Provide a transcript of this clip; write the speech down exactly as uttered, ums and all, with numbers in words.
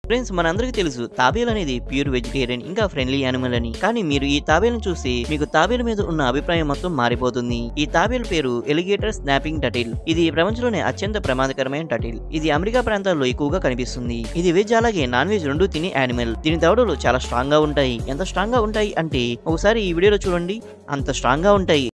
Friends, మనందరికీ తెలుసు తాబేలు అనేది ప్యూర్ వెజిటేరియన్ ఇంకా ఫ్రెండ్లీ యానిమల్ అని. కానీ మీరు ఈ తాబేలును చూసి మీకు తాబేలు మీద ఉన్న అభిప్రాయం మొత్తం మారిపోతుంది. ఈ తాబేలు పేరు ఎలిగేటర్ స్నాపింగ్ టటిల్. ఇది ప్రపంచంలోనే అత్యంత ప్రమాదకరమైన టటిల్. ఇది అమెరికా ప్రాంతాల్లో ఎక్కువగా కనిపిస్తుంది. ఇది వెజ్ అలాగే నాన్ వెజ్ రెండు తినే యానిమల్. దీని దవడలు చాలా స్ట్రాంగ్ గా ఉంటాయి. ఎంత స్ట్రాంగ్ గా ఉంటాయి అంటే ఒకసారి ఈ వీడియోలో చూడండి, అంత స్ట్రాంగ్ గా ఉంటాయి.